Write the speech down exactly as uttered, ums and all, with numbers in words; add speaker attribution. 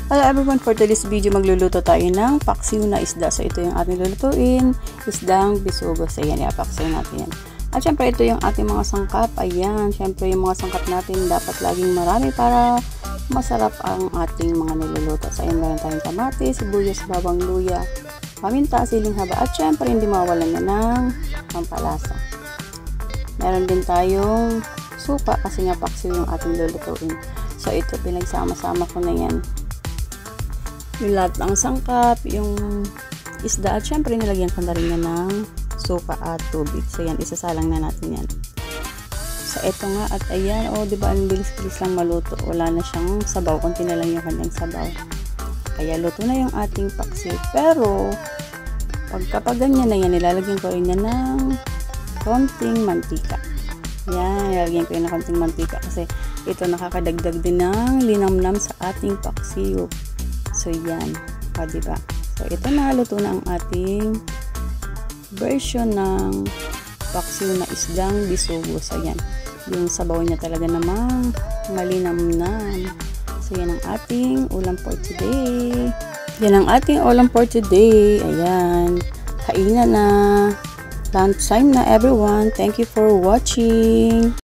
Speaker 1: Hello everyone, for today's video magluluto tayo ng paksiw na isda. So ito yung ating lulutuin, isdang bisugo. So yan, ipaksiw natin yan. At syempre ito yung ating mga sangkap. Ayan, syempre yung mga sangkap natin dapat laging marami para masarap ang ating mga niluluto. So ayan, meron tayong kamatis, sibuyas, bawang, luya, paminta, siling haba. At syempre hindi mawawalan na ng pampalasa. Meron din tayong suka kasi nga paksiw yung ating lulutuin. So ito, pinagsama-sama ko na yan. Yung lahat ng sangkap, yung isda, at syempre nilagyan ko na rin yan ng suka at tubig. So yan, isasalang na natin yan. So ito nga, at ayan, o oh, diba ang bilis-bilis lang maluto. Wala na siyang sabaw, kunti na lang yung kanyang sabaw. Kaya luto na yung ating paksiw. Pero pagkapag ganyan na yan, nilalagyan ko rin yan ng konting mantika. Yan, nilalagyan ko rin ng konting mantika kasi ito nakakadagdag din ng linamnam sa ating paksiw. So yan, o diba? So ito na, luto na ang ating version ng paksiw na isdang bisugo. So yan, yung sabaw niya talaga namang malinamnam. So yan ang ating ulam for today. Yan ang ating ulam for today. Ayan, kainan na. Lunch time na everyone. Thank you for watching.